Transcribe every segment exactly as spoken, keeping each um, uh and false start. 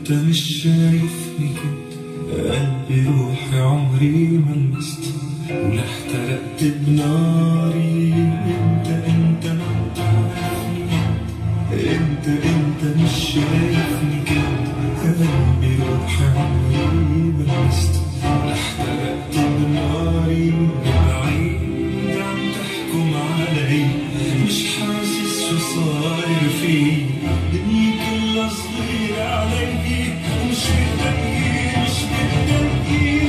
انت مش شايفني كنت قلبي روحي عمري ما لمست ولا احترقت بناري. انت انت ما بتعرفني، انت انت مش شايفني كنت قلبي روحي عمري ما لمست ولا احترقت بناري. بعيد عم تحكم علي، مش حاسس شو صاير فيه، دنيا كلها صغيرة علي ومش بدقي مش بدقي.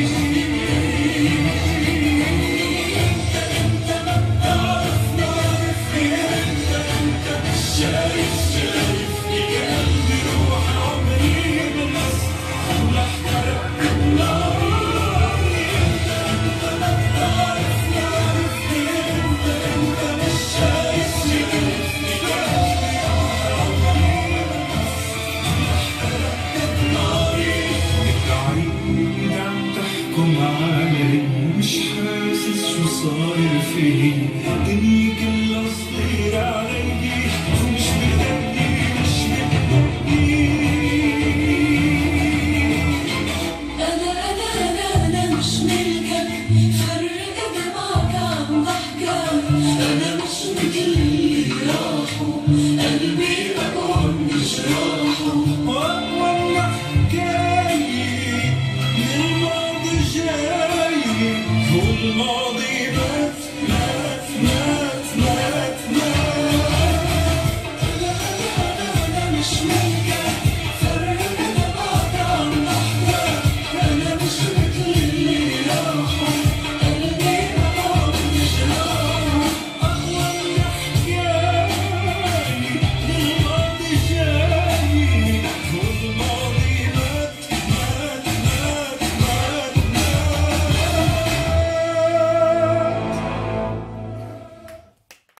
انت انت ما بتعرفني، انت انت مش شايف شايفني قلبي روح عمري بلس ولا احترقت بناري. انت انت ما بتعرفني، انت انت مش شايف شايفني قلبي روح عمري بعيد عم تحكم علي، مش حاسس شو صاير فيه، دنيا كلها صغيرة علي ومش بدقي مش بدقي. أنا أنا أنا أنا مش ملكك، فرق إذا معك عم ضحكك. أنا مش مثل اللي راحوا، قلبي أقوى من جراحه. والله حكاية من الماضي جاي، والماضي مات مات مات مات مات. أنا أنا أنا أنا مش ملكك.